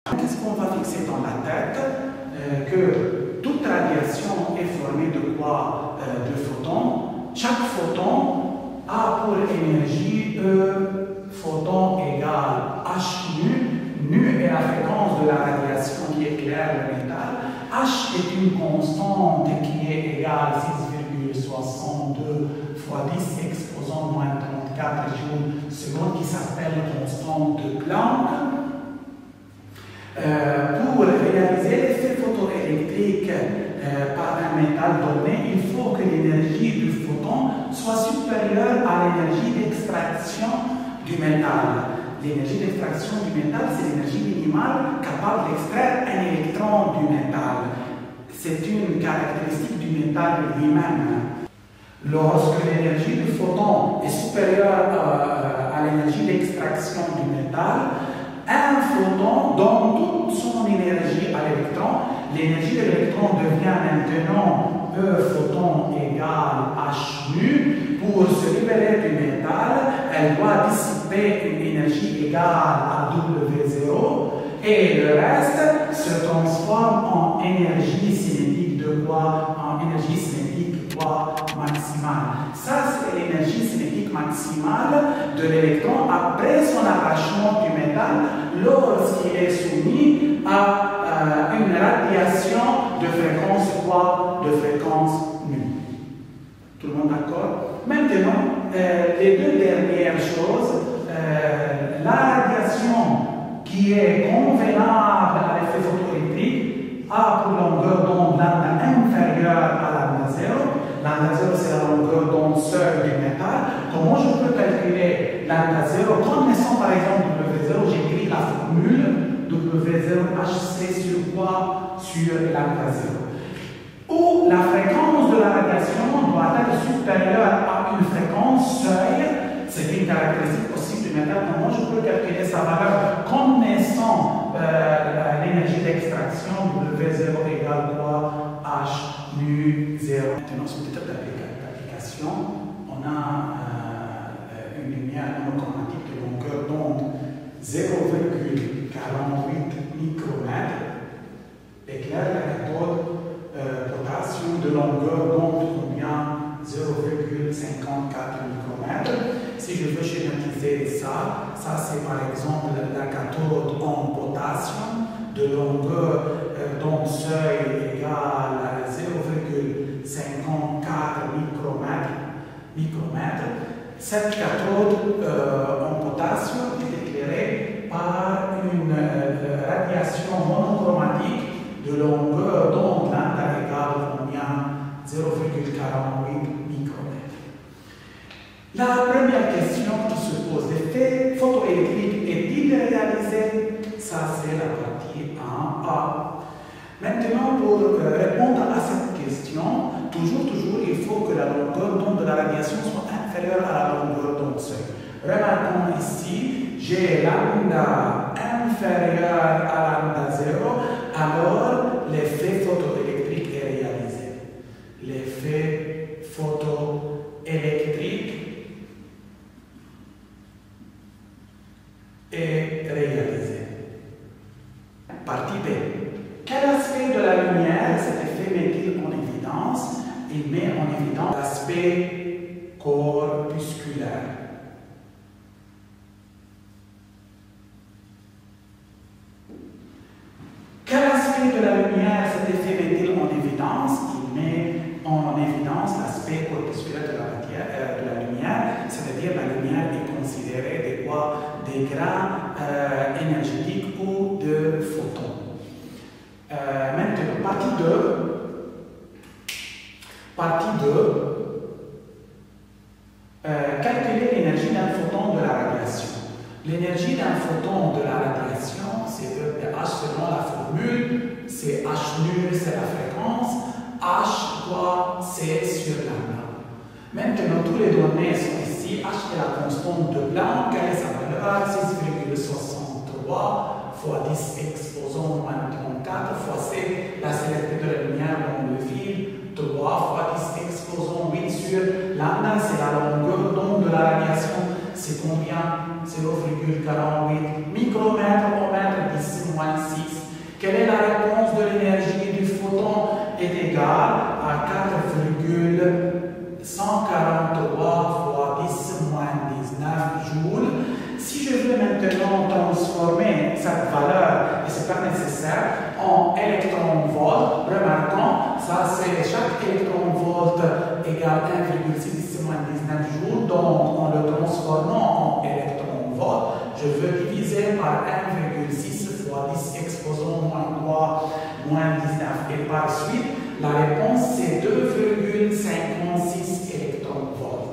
Qu'est-ce qu'on va fixer dans la tête? Que toute radiation est formée de quoi? De photons. Chaque photon a pour énergie E photon égale H nu. Nu est la fréquence de la radiation qui éclaire le métal. H est une constante qui est égale 6,62 fois 10 exposant moins 34 joules secondes qui s'appelle constante de Planck. Pour réaliser l'effet photoélectrique par un métal donné, il faut que l'énergie du photon soit supérieure à l'énergie d'extraction du métal. L'énergie d'extraction du métal, c'est l'énergie minimale capable d'extraire un électron du métal. C'est une caractéristique du métal lui-même. Lorsque l'énergie du photon est supérieure à l'énergie d'extraction du métal, un photon donne toute son énergie à l'électron. L'énergie de l'électron devient maintenant E photon égale H nu. Pour se libérer du métal, elle doit dissiper une énergie égale à W0 et le reste se transforme en énergie cinétique de quoi? En énergie cinétique quoi? Maximale. Ça, c'est l'énergie cinétique maximale de l'électron après son attachement du métal lorsqu'il est soumis à une radiation de fréquence quoi? De fréquence nue. Tout le monde d'accord? Maintenant, les deux dernières choses, la radiation qui est convenable à l'effet photoélectrique a pour longueur d'onde lambda inférieure à lambda 0. Lambda 0, c'est la longueur d'onde seule du métal. Comment je peux calculer lambda 0? Connaissant par exemple W0, j'écris la formule W0HC sur quoi? Sur lambda 0. Où la fréquence de la radiation doit être supérieure à une fréquence seuil. C'est une caractéristique aussi du métal. Comment je peux calculer sa valeur connaissant l'énergie d'extraction W0 égale quoi? H nu 0. Maintenant, sur cette d'application, on a une lumière monochromatique de longueur d'onde 0,48 micromètres éclaire la cathode potassium de longueur d'onde combien? 0,54 micromètres. Si je veux schématiser ça, c'est par exemple la cathode en potassium de longueur d'onde seuil égale à 0,54 micromètres. Cette cathode en potassium est éclairée par une radiation monochromatique de longueur d'onde lambda égale combien? 0,48 micromètres. La première question qui se pose, l'effet photoélectrique est-il réalisé? Ça, c'est la partie 1A. Maintenant, pour répondre à cette question, toujours, il faut que la longueur d'onde de la radiation soit inférieure à la longueur d'onde seuil. Remarquons ici, j'ai lambda inférieur à lambda 0, alors l'effet photoélectrique est réalisé. L'effet photoélectrique est réalisé. Partie B. Quel aspect de la lumière cet effet met-il en évidence? Il met en évidence l'aspect corpusculaire. Quel aspect de la lumière cet effet met-il en évidence? Il met en évidence l'aspect corpusculaire de la lumière, c'est-à-dire la lumière est considérée des quoi? Des grains énergétiques ou de photons. Maintenant, partie 2. Calculer l'énergie d'un photon de la radiation. L'énergie d'un photon de la radiation, c'est EPH selon la formule, c'est H nu, c'est la fréquence, H quoi? C'est sur lambda. Maintenant, tous les données sont ici. H est la constante de Planck, quelle est sa valeur? 6,63 fois 10 exposant moins 34 fois C, la célérité de la lumière dans le fil, 3 fois 10 exposant 8 sur lambda, c'est la longueur d'onde de la radiation. C'est combien? 0,48 micromètres au mètre, 10 moins Quelle est la réponse de l'énergie du photon est égale à 4,143 fois 10 moins 19 joules. Si je veux maintenant transformer cette valeur, et ce n'est pas nécessaire, en électron-volt, remarquons, ça c'est chaque électron-volt égale 1,6 10 moins 19 joules, donc en le transformant en électron-volt, je veux diviser par 1,6 fois 10 exposant moins 3 moins 19. Et par suite, la réponse c'est 2,56 électron-volts.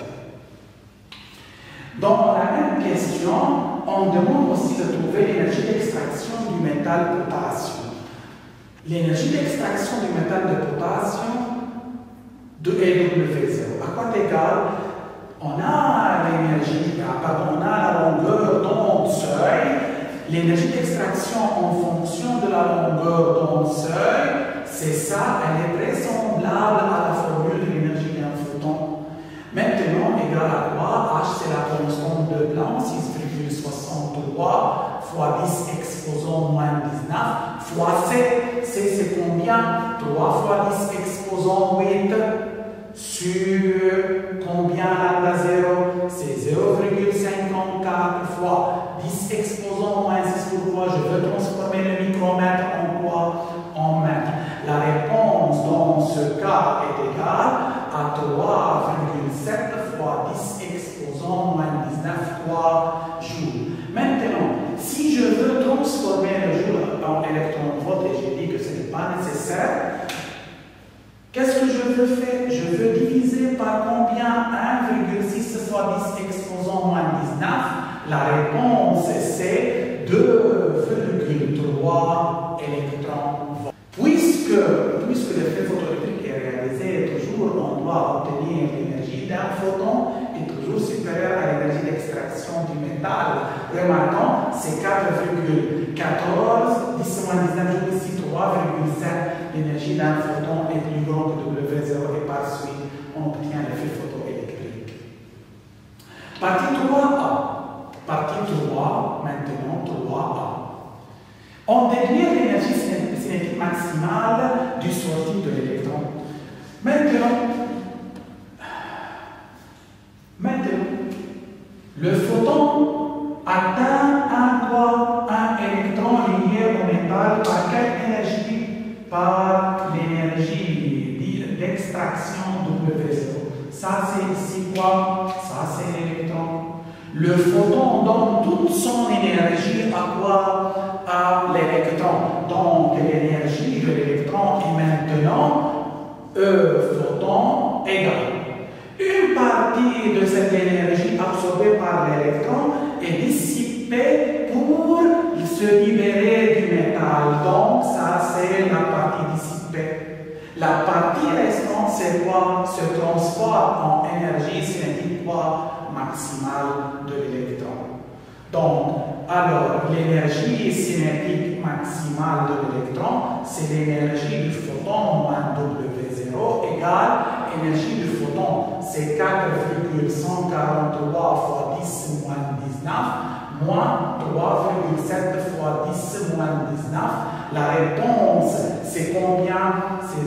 Dans la même question, on demande aussi de trouver l'énergie d'extraction du métal potassium. L'énergie d'extraction du métal de potassium de EW0. À quoi égale? On a l'énergie, on a la longueur d'onde seuil. L'énergie d'extraction en fonction de la longueur d'onde seuil, c'est ça, elle est très semblable à la formule de l'énergie d'un photon. Maintenant, égal à quoi? H, c'est la constante de Planck, 6,63 fois 10 exposant moins 19, fois C. C, c'est combien? 3 fois 10 exposant 8 sur combien lambda 0? C'est 0,54 fois 10 exposant moins 6. Pourquoi? Je veux transformer le micromètre en quoi? En mètre. La réponse dans ce cas est égale à 3,7 fois 10 exposant moins 19 fois joule. Maintenant, si je veux transformer le joule en électron-volt, et j'ai dit que ce n'est pas nécessaire, qu'est-ce que je veux faire? Je veux diviser par combien? 1,6 fois 10 exposant moins 19. La réponse c'est 2,3 électron-volts. Puisque l'effet photoélectrique est réalisé, toujours on doit obtenir l'énergie d'un photon est toujours supérieure à l'énergie d'extraction du métal. Remarquons, c'est 4,14, 10 moins 19 joules ici, 3,7. L'énergie d'un photon est plus grande que W0 et par suite, on obtient l'effet photoélectrique. Partie 3A. Partie 3, maintenant 3A. On déduit l'énergie cinétique maximale du sortie de l'électron. Maintenant, le photon atteint un électron lié au métal par quelle énergie? Par l'énergie d'extraction W0. Ça c'est ici quoi? Ça c'est l'électron. Le photon donne toute son énergie à quoi? À l'électron. Donc l'énergie de l'électron est maintenant E photon égale. Une partie de cette énergie absorbée par l'électron est dissipée pour se libérer du métal. Donc ça c'est la partie dissipée. La partie restante c'est quoi? Se transforme en énergie cinétique quoi? Maximale de l'électron. Donc, alors, l'énergie cinétique maximale de l'électron, c'est l'énergie du photon moins W0 égale énergie du photon, c'est 4,143 fois 10 moins 19 moins 3,7 fois 10 moins 19. La réponse, c'est combien? C'est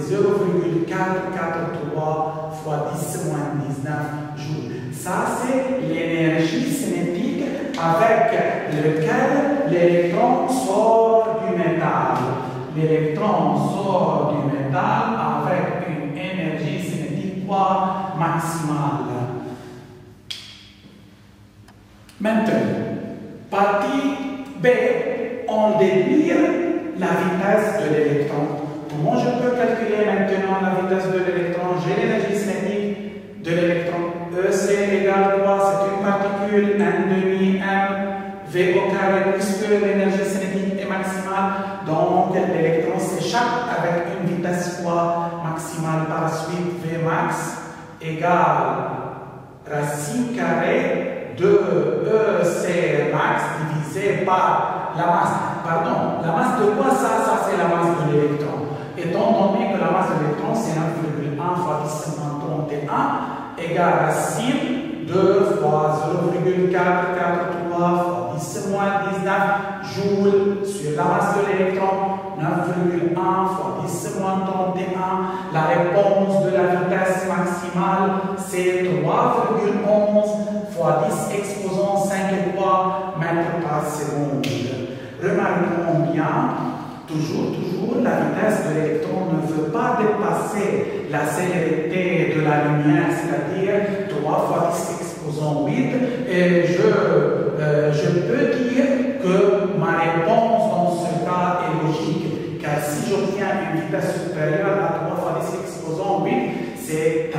0,443 fois 10 moins 19 joules. Ça, c'est l'énergie cinétique avec laquelle l'électron sort du métal. L'électron sort du métal avec une énergie cinétique maximale. Maintenant, partie B, on déduit la vitesse de l'électron. Comment je peux calculer maintenant la vitesse de l'électron? J'ai l'énergie cinétique de l'électron. EC égale quoi? C'est une particule, n demi m v au carré, puisque l'énergie cinétique est maximale. Donc l'électron s'échappe avec une vitesse quoi? Maximale. Par suite, V max égale racine carrée de EC max divisé par la masse. Pardon, la masse de quoi? Ça c'est la masse de l'électron. Étant donné que la masse de l'électron c'est 1,1 fois 10 moins 31 égale racine 2 fois 0,443 fois 10 moins 19 joules sur la masse de l'électron. 9,1 fois 10 moins 31. La réponse de la vitesse maximale, c'est 3,11 fois 10 exposant 5,3 mètres par seconde. Remarquons bien, toujours, la vitesse de l'électron ne veut pas dépasser la célérité de la lumière, c'est-à-dire 3 fois 10 exposant 8. Et je peux dire que ma réponse dans ce cas est logique, car si j'obtiens une vitesse supérieure à 3 fois 10 exposant 8, c'est